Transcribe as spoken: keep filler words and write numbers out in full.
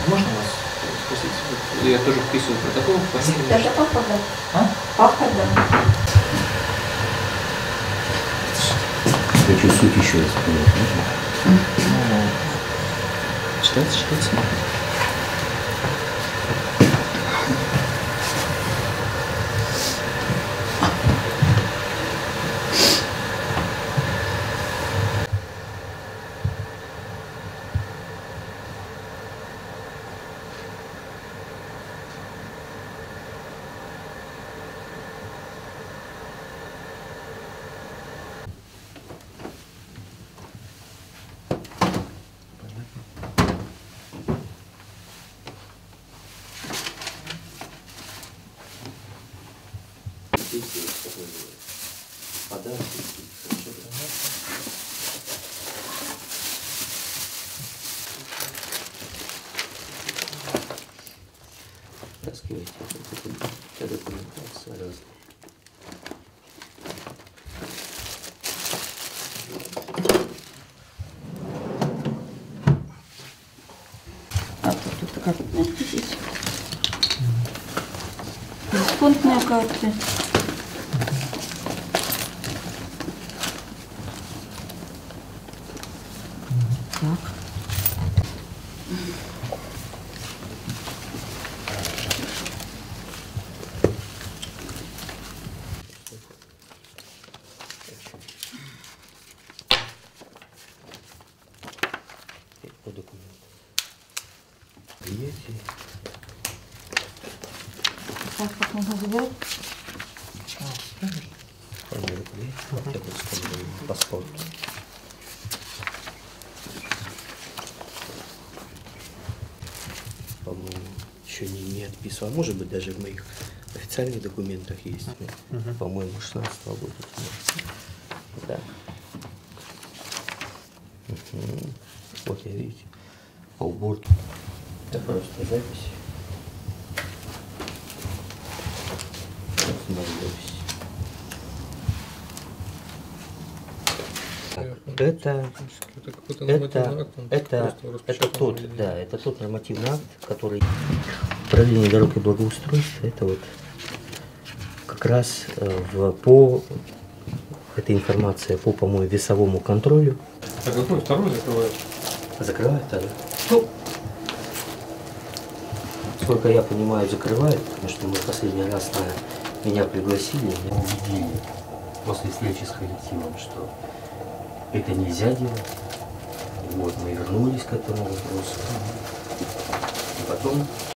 Можно вас спросить? Я тоже вписываю протокол. Даже папа, да. А? Папа, да. Хочу суть еще раз понять, можно? Ну, читайте, читайте. Подарки, таскивайте, это документация разная. А тут как надпись? Дисконтная карта. Так. По документу. Приятие. Так, как он называет? Фамилия, я бы сказал, паспорт. По-моему, еще не, не отписывал. А может быть, даже в моих официальных документах есть. Uh-huh. По-моему, шестнадцатого года. Да. Uh-huh. Вот я, видите, по уборке. Это просто запись. Это, это, это, это тот, да, это тот нормативный акт, который управление дорог и благоустройства, это вот как раз в, по этой информации по, по-моему, весовому контролю. А какой второй закрывает? Закрывает, да? Ну, сколько я понимаю, закрывает, потому что мы последний раз на меня пригласили, меня убедили после встречи с коллективом, что это нельзя делать. Вот, мы вернулись к этому вопросу. И потом